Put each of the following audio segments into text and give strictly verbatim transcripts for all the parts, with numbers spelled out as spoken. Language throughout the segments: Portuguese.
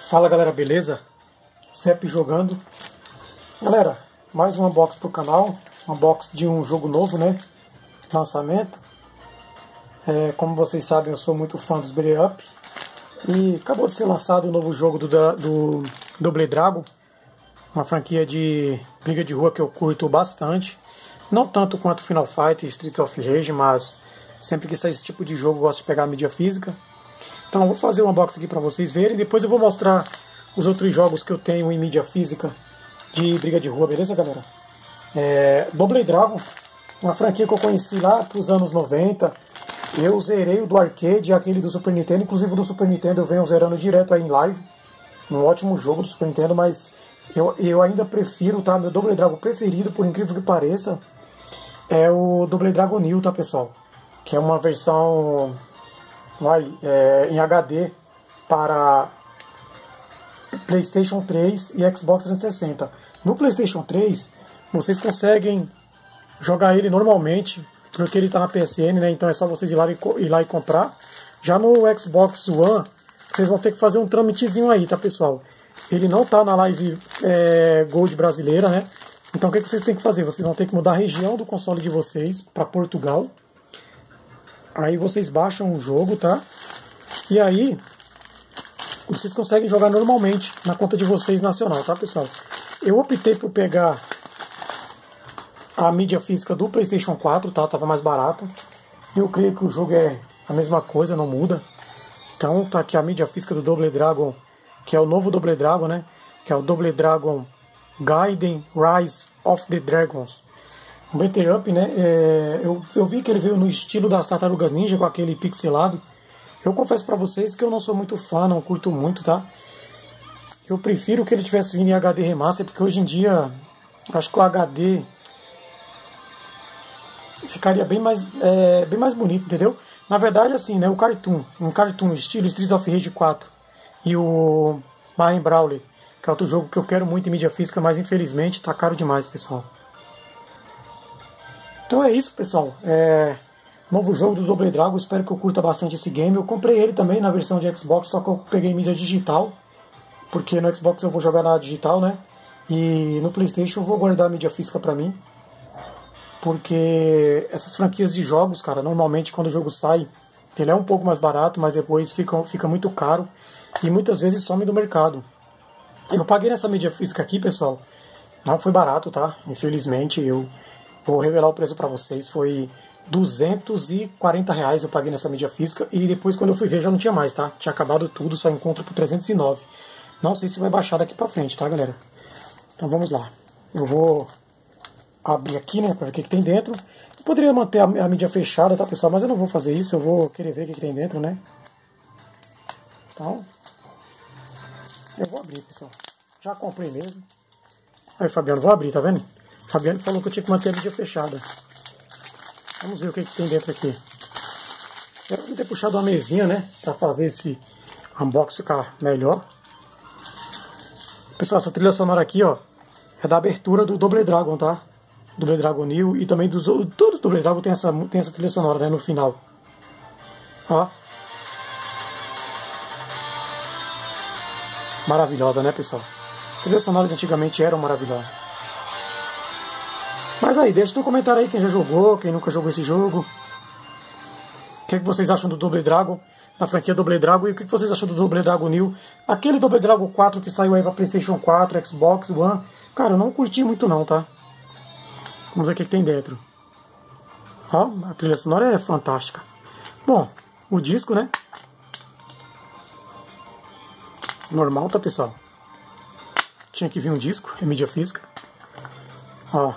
Fala galera, beleza? Cep jogando. Galera, mais um unboxing pro canal. Unboxing de um jogo novo, né? Lançamento. É, como vocês sabem, eu sou muito fã dos Beat 'em Up. E acabou de ser lançado o novo jogo do, do Double Dragon. Uma franquia de briga de rua que eu curto bastante. Não tanto quanto Final Fight e Streets of Rage, mas sempre que sai esse tipo de jogo eu gosto de pegar a mídia física. Então eu vou fazer um unboxing aqui para vocês verem. Depois eu vou mostrar os outros jogos que eu tenho em mídia física de briga de rua, beleza galera? É, Double Dragon, uma franquia que eu conheci lá pros anos noventa. Eu zerei o do arcade e aquele do Super Nintendo. Inclusive o do Super Nintendo eu venho zerando direto aí em live. Um ótimo jogo do Super Nintendo, mas eu, eu ainda prefiro, tá? Meu Double Dragon preferido, por incrível que pareça, é o Double Dragon New, tá pessoal? Que é uma versão vai, é, em H D para PlayStation três e Xbox trezentos e sessenta. No PlayStation três, vocês conseguem jogar ele normalmente, porque ele está na P S N, né? Então é só vocês ir lá, e, ir lá e comprar. Já no Xbox One, vocês vão ter que fazer um trâmitezinho aí, tá pessoal? Ele não está na Live é, Gold brasileira, né? Então o que, que vocês têm que fazer? Vocês vão ter que mudar a região do console de vocês para Portugal. Aí vocês baixam o jogo, tá? E aí vocês conseguem jogar normalmente na conta de vocês nacional, tá pessoal? Eu optei por pegar a mídia física do PlayStation quatro, tá? Tava mais barato. Eu creio que o jogo é a mesma coisa, não muda. Então tá aqui a mídia física do Double Dragon, que é o novo Double Dragon, né? Que é o Double Dragon Gaiden Rise of the Dragons. Um beat 'em up, né? É, eu, eu vi que ele veio no estilo das Tartarugas Ninja, com aquele pixelado. Eu confesso pra vocês que eu não sou muito fã, não curto muito, tá? Eu prefiro que ele tivesse vindo em H D Remaster, porque hoje em dia acho que o H D ficaria bem mais, é, bem mais bonito, entendeu? Na verdade, assim, né? O Cartoon, um Cartoon estilo Streets of Rage quatro e o Mayhem Brawler, que é outro jogo que eu quero muito em mídia física, mas infelizmente tá caro demais, pessoal. Então é isso, pessoal. É... Novo jogo do Double Dragon, espero que eu curta bastante esse game. Eu comprei ele também na versão de Xbox, só que eu peguei mídia digital, porque no Xbox eu vou jogar na digital, né? E no PlayStation eu vou guardar a mídia física pra mim, porque essas franquias de jogos, cara, normalmente quando o jogo sai, ele é um pouco mais barato, mas depois fica, fica muito caro e muitas vezes some do mercado. Eu paguei nessa mídia física aqui, pessoal, não foi barato, tá? Infelizmente, eu vou revelar o preço pra vocês, foi duzentos e quarenta reais eu paguei nessa mídia física, e depois quando eu fui ver já não tinha mais, tá? Tinha acabado tudo, só encontro por trezentos e nove. Não sei se vai baixar daqui pra frente, tá galera? Então vamos lá. Eu vou abrir aqui, né, pra ver o que, que tem dentro. Eu poderia manter a, a mídia fechada, tá pessoal? Mas eu não vou fazer isso, eu vou querer ver o que, que tem dentro, né? Então, eu vou abrir, pessoal. Já comprei mesmo. Aí, Fabiano, vou abrir, tá vendo? Fabiano falou que eu tinha que manter a mídia fechada. Vamos ver o que, que tem dentro aqui. Eu vou ter puxado uma mesinha, né? Pra fazer esse unboxing ficar melhor. Pessoal, essa trilha sonora aqui, ó, é da abertura do Double Dragon, tá? Double Dragon New e também dos todos os Double Dragon tem essa, tem essa trilha sonora, né? No final. Ó. Maravilhosa, né, pessoal? As trilhas sonoras de antigamente eram maravilhosas. Mas aí, deixa no comentário aí quem já jogou, quem nunca jogou esse jogo. O que, é que vocês acham do Double Dragon, da franquia Double Dragon, e o que, é que vocês acham do Double Dragon New? Aquele Double Dragon quatro que saiu aí pra PlayStation quatro, Xbox One, cara, eu não curti muito não, tá? Vamos ver o que, é que tem dentro. Ó, a trilha sonora é fantástica. Bom, o disco, né? Normal, tá, pessoal? Tinha que vir um disco, é mídia física. Ó.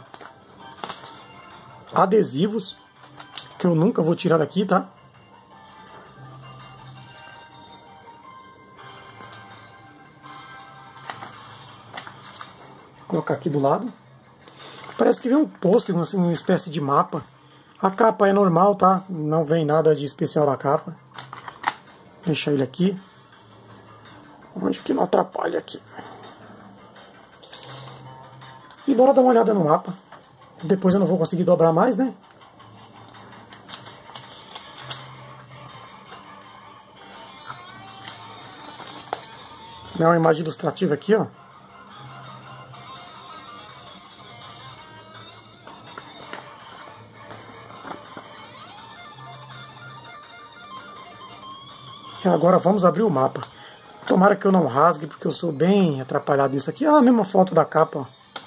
Adesivos, que eu nunca vou tirar daqui, tá? Vou colocar aqui do lado. Parece que vem um pôster, assim, uma espécie de mapa. A capa é normal, tá? Não vem nada de especial na capa. Deixa ele aqui. Onde que não atrapalha aqui. E bora dar uma olhada no mapa. Depois eu não vou conseguir dobrar mais, né? É uma imagem ilustrativa aqui, ó. E agora vamos abrir o mapa. Tomara que eu não rasgue, porque eu sou bem atrapalhado nisso aqui. Ah, a mesma foto da capa, ó.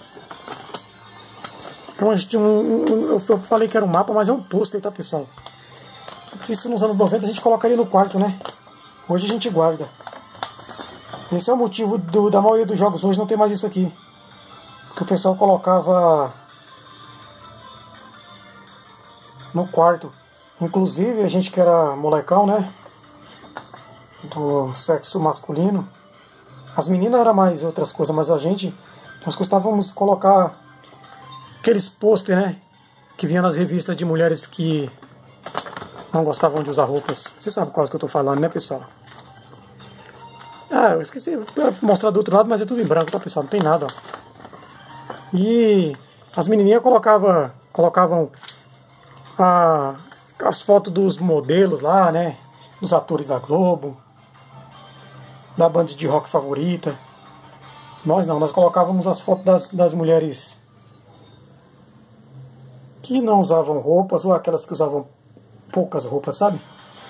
Um, um, eu falei que era um mapa, mas é um pôster, tá, pessoal? Isso nos anos noventa a gente colocaria no quarto, né? Hoje a gente guarda. Esse é o motivo do, da maioria dos jogos hoje não tem mais isso aqui. Porque o pessoal colocava no quarto. Inclusive, a gente que era molecão, né? Do sexo masculino. As meninas era mais outras coisas, mas a gente, nós costumávamos colocar aqueles pôster, né? Que vinha nas revistas de mulheres que não gostavam de usar roupas. Você sabe qual que eu tô falando, né, pessoal? Ah, eu esqueci de mostrar do outro lado, mas é tudo em branco, tá, pessoal? Não tem nada, ó. E as menininhas colocava, colocavam a, as fotos dos modelos lá, né? Dos atores da Globo, da banda de rock favorita. Nós não, nós colocávamos as fotos das, das mulheres que não usavam roupas, ou aquelas que usavam poucas roupas, sabe?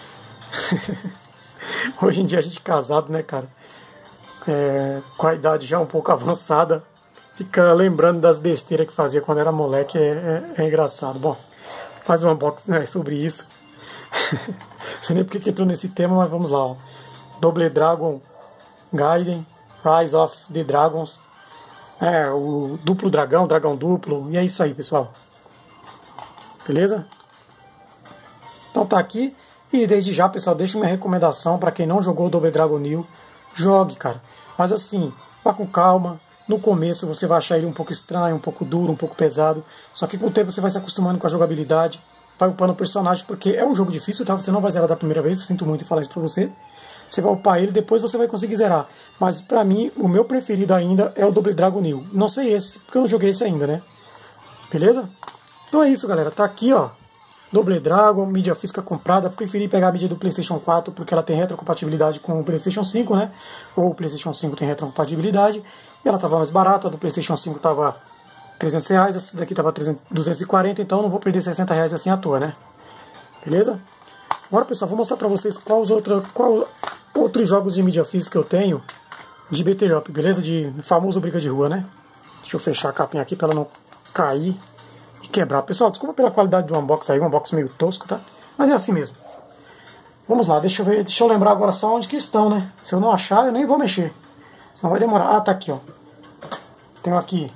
Hoje em dia a gente casado, né, cara? É, com a idade já um pouco avançada, fica lembrando das besteiras que fazia quando era moleque, é, é, é engraçado. Bom, mais um unboxing, né, sobre isso. Não sei nem porque que entrou nesse tema, mas vamos lá, ó. Double Dragon Gaiden, Rise of the Dragons. É, o duplo dragão, dragão duplo. E é isso aí, pessoal. Beleza? Então tá aqui. E desde já, pessoal, deixo minha recomendação para quem não jogou o Double Dragon New. Jogue, cara. Mas assim, vá com calma. No começo você vai achar ele um pouco estranho, um pouco duro, um pouco pesado. Só que com o tempo você vai se acostumando com a jogabilidade. Vai upando o personagem, porque é um jogo difícil, tá? Você não vai zerar da primeira vez, eu sinto muito em falar isso pra você. Você vai upar ele, depois você vai conseguir zerar. Mas pra mim, o meu preferido ainda é o Double Dragon New. Não sei esse, porque eu não joguei esse ainda, né? Beleza? Então é isso, galera. Tá aqui, ó. Double Dragon, mídia física comprada. Preferi pegar a mídia do PlayStation quatro, porque ela tem retrocompatibilidade com o PlayStation cinco, né? Ou o PlayStation cinco tem retrocompatibilidade. E ela tava mais barata, a do PlayStation cinco tava trezentos reais, essa daqui tava duzentos e quarenta, então não vou perder sessenta reais assim à toa, né? Beleza? Agora, pessoal, vou mostrar pra vocês quais outra, qual outros jogos de mídia física eu tenho de beat up, beleza? De famoso briga de rua, né? Deixa eu fechar a capinha aqui pra ela não cair e quebrar. Pessoal, desculpa pela qualidade do unboxing aí, um unboxing meio tosco, tá? Mas é assim mesmo. Vamos lá, deixa eu ver, deixa eu lembrar agora só onde que estão, né? Se eu não achar, eu nem vou mexer. Senão vai demorar. Ah, tá aqui, ó. Tenho aqui.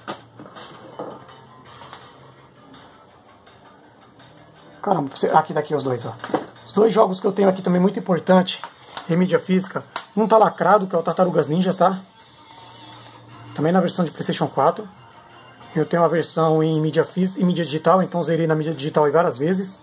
Caramba, aqui daqui os dois, ó. Os dois jogos que eu tenho aqui também muito importante em mídia física. Um tá lacrado, que é o Tartarugas Ninjas, tá? Também na versão de PlayStation quatro. Eu tenho uma versão em mídia física e mídia digital, então zerei na mídia digital aí várias vezes.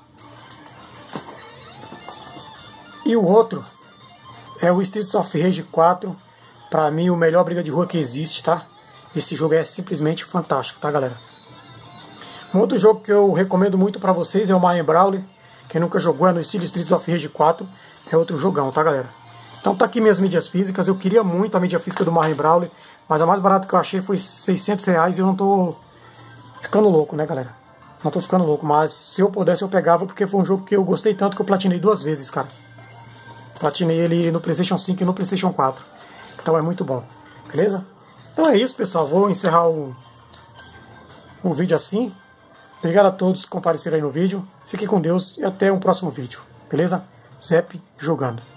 E o outro é o Streets of Rage quatro. Pra mim, o melhor briga de rua que existe, tá? Esse jogo é simplesmente fantástico, tá, galera? Um outro jogo que eu recomendo muito pra vocês é o Mario Brawler. Quem nunca jogou é no estilo Streets of Rage quatro. É outro jogão, tá, galera? Então tá aqui minhas mídias físicas. Eu queria muito a mídia física do Mario Brawler, mas a mais barata que eu achei foi seiscentos reais e eu não tô ficando louco, né, galera? Não tô ficando louco, mas se eu pudesse eu pegava, porque foi um jogo que eu gostei tanto que eu platinei duas vezes, cara. Platinei ele no PlayStation cinco e no PlayStation quatro. Então é muito bom, beleza? Então é isso, pessoal. Vou encerrar o, o vídeo assim. Obrigado a todos que compareceram aí no vídeo. Fique com Deus e até um próximo vídeo, beleza? Zep jogando.